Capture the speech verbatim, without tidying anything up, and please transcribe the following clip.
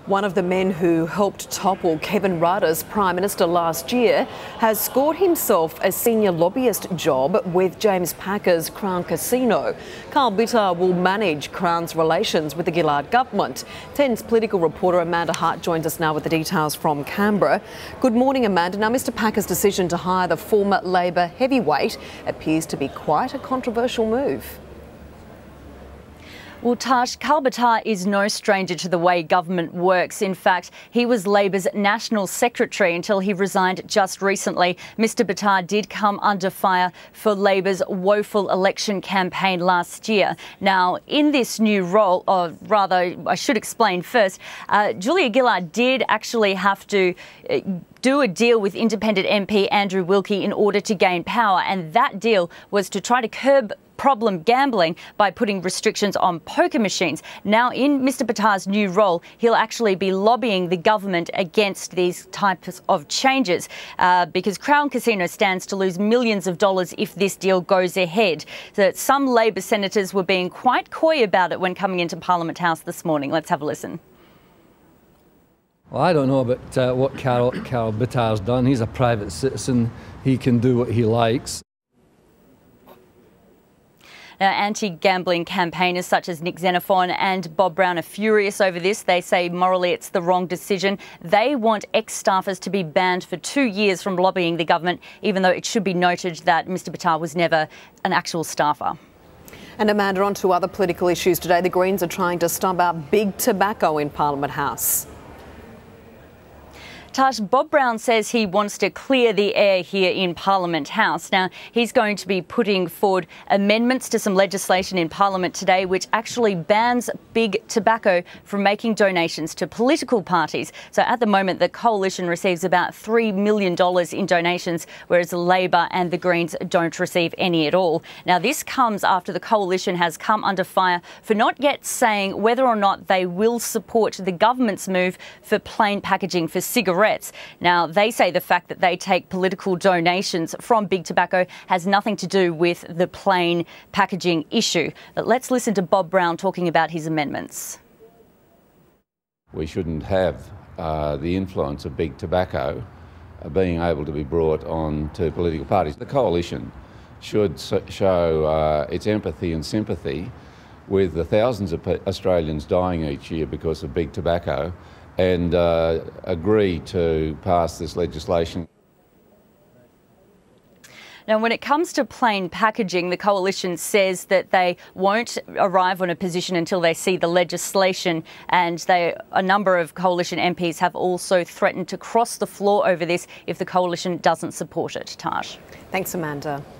One of the men who helped topple Kevin Rudd's Prime Minister last year has scored himself a senior lobbyist job with James Packer's Crown Casino. Karl Bitar will manage Crown's relations with the Gillard government. ten's political reporter Amanda Hart joins us now with the details from Canberra. Good morning, Amanda. Now, Mr Packer's decision to hire the former Labor heavyweight appears to be quite a controversial move. Well, Tash, Karl Bitar is no stranger to the way government works. In fact, he was Labor's National Secretary until he resigned just recently. Mr Bitar did come under fire for Labor's woeful election campaign last year. Now, in this new role, or rather, I should explain first, uh, Julia Gillard did actually have to uh, do a deal with independent M P Andrew Wilkie in order to gain power, and that deal was to try to curb problem gambling by putting restrictions on poker machines. Now, in Mr Bitar's new role, he'll actually be lobbying the government against these types of changes uh, because Crown Casino stands to lose millions of dollars if this deal goes ahead. So some Labor senators were being quite coy about it when coming into Parliament House this morning. Let's have a listen. Well, I don't know about uh, what Karl, Karl Bitar's done. He's a private citizen. He can do what he likes. Now, anti-gambling campaigners such as Nick Xenophon and Bob Brown are furious over this. They say morally it's the wrong decision. They want ex-staffers to be banned for two years from lobbying the government, even though it should be noted that Mr Bitar was never an actual staffer. And Amanda, on to other political issues today. The Greens are trying to stomp out big tobacco in Parliament House. Tash, Bob Brown says he wants to clear the air here in Parliament House. Now, he's going to be putting forward amendments to some legislation in Parliament today which actually bans big tobacco from making donations to political parties. So at the moment, the Coalition receives about three million dollars in donations, whereas Labor and the Greens don't receive any at all. Now, this comes after the Coalition has come under fire for not yet saying whether or not they will support the government's move for plain packaging for cigarettes. Now, they say the fact that they take political donations from big tobacco has nothing to do with the plain packaging issue. But let's listen to Bob Brown talking about his amendments. We shouldn't have uh, the influence of big tobacco uh, being able to be brought on to political parties. The Coalition should show uh, its empathy and sympathy with the thousands of Australians dying each year because of big tobacco, and uh, agree to pass this legislation. Now, when it comes to plain packaging, the Coalition says that they won't arrive on a position until they see the legislation, and they, a number of Coalition M Ps have also threatened to cross the floor over this if the Coalition doesn't support it. Tash. Thanks, Amanda.